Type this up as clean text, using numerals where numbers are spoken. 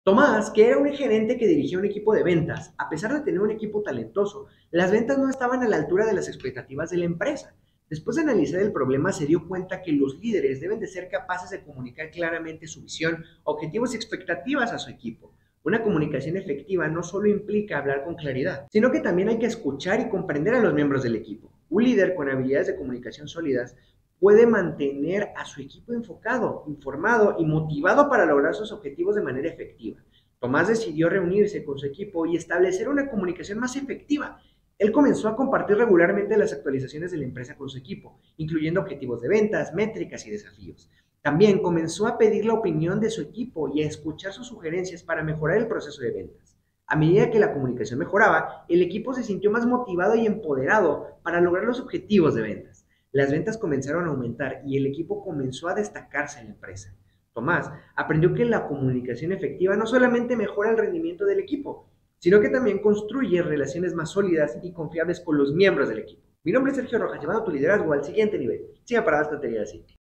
Tomás, que era un gerente que dirigía un equipo de ventas, a pesar de tener un equipo talentoso, las ventas no estaban a la altura de las expectativas de la empresa. Después de analizar el problema, se dio cuenta que los líderes deben de ser capaces de comunicar claramente su visión, objetivos y expectativas a su equipo. Una comunicación efectiva no solo implica hablar con claridad, sino que también hay que escuchar y comprender a los miembros del equipo. Un líder con habilidades de comunicación sólidas puede mantener a su equipo enfocado, informado y motivado para lograr sus objetivos de manera efectiva. Tomás decidió reunirse con su equipo y establecer una comunicación más efectiva. Él comenzó a compartir regularmente las actualizaciones de la empresa con su equipo, incluyendo objetivos de ventas, métricas y desafíos. También comenzó a pedir la opinión de su equipo y a escuchar sus sugerencias para mejorar el proceso de ventas. A medida que la comunicación mejoraba, el equipo se sintió más motivado y empoderado para lograr los objetivos de ventas. Las ventas comenzaron a aumentar y el equipo comenzó a destacarse en la empresa. Tomás aprendió que la comunicación efectiva no solamente mejora el rendimiento del equipo, sino que también construye relaciones más sólidas y confiables con los miembros del equipo. Mi nombre es Sergio Rojas, llevando tu liderazgo al siguiente nivel. Siga para más tonterías así.